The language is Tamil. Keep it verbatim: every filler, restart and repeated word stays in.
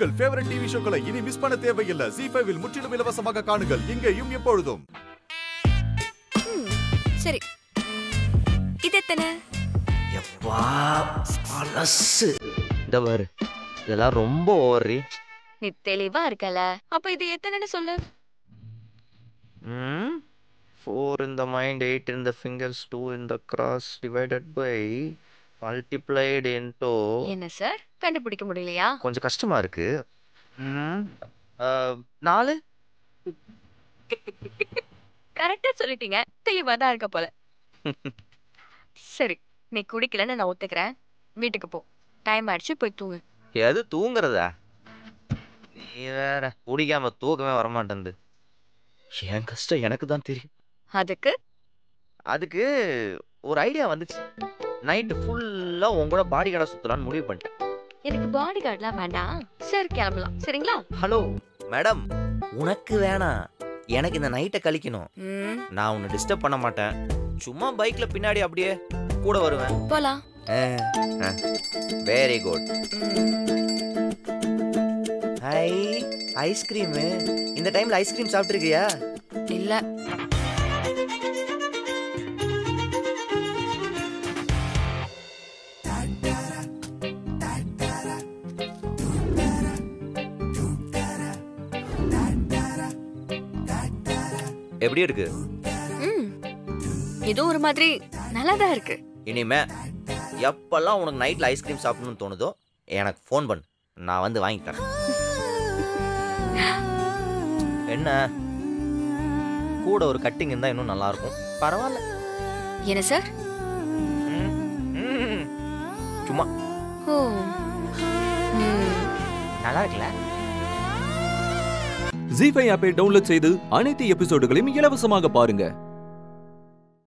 உங்கள் ஃபேவரட் டிவி ஷோக்களை இனி மிஸ் பண்ண தேவையில்லை. ஜீ ஃபைவ் இல் முற்றிலும் இலவசமாக காணுங்கள். இங்கேயும் எப்பொழுதும். சரி, இது எத்தனை? எப்பா பழசு. இந்த பாரு, இதெல்லாம் ரொம்ப ஓவரி. நீ தெளிவா இருக்கல. அப்ப இது எத்தனைன்னு சொல்லு. ம் four in the mind, eight in the fingers, two in the cross divided by multiplied into. என்ன சார், கண்டுபிடிக்க முடியலையா? கொஞ்சம் கஷ்டமா இருக்கு. ம் நாலு. கரெக்டா சொல்லிட்டீங்க. தெளிவா தான் இருக்க போல. சரி, நீ குடிக்கலன்னு நான் ஒத்துக்கிறேன். வீட்டுக்கு போ. டைம் ஆயிடுச்சு, போய் தூங்கு. எது தூங்குறதா? நீ வேற, குடிக்காம தூக்கமே வரமாட்டேங்குது. என் கஷ்டம் எனக்கு தான் தெரியும். அதுக்கு அதுக்கு ஒரு ஐடியா வந்துச்சு. நைட்டு ஃபுல்லா உன் கூட பாடி கார்டா சுத்தலான்னு முடிவு பண்ணிட்டேன். எனக்கு பாடி கார்டெலாம் வேண்டாம். சரி, கிளம்பலாம். சரிங்களா? ஹலோ மேடம், உனக்கு வேணாம், எனக்கு இந்த நைட்டை கழிக்கணும். நான் உன்னை டிஸ்டர்ப் பண்ண மாட்டேன். சும்மா பைக்ல பின்னாடி அப்படியே கூட வருவேன். போலாம். Very good. Hi, ice cream. இந்த டைம்ல ஐஸ்கிரீம் சாப்பிட்டுருக்கியா? இல்ல. எப்படி இருக்கு? ம் இது ஒரு மாதிரி நல்லாதான் இருக்கு. இனிமே எப்பெல்லாம் உனக்கு நைட்ல ஐஸ்கிரீம் சாப்பிடணும்னு தோணுதோ எனக்கு ஃபோன் பண்ணு, நான் வந்து வாங்கி தரேன். என்ன கூட ஒரு கட்டிங் இருந்தா இன்னும் நல்லா இருக்கும். பரவாயில்ல. என்ன சார்? சும்மா. ஓ, நல்லா இருக்குல்ல? ஜீ ஃபைவ் ஆப்பை டவுன்லோட் செய்து அனைத்து எபிசோடுகளையும் இலவசமாக பாருங்க.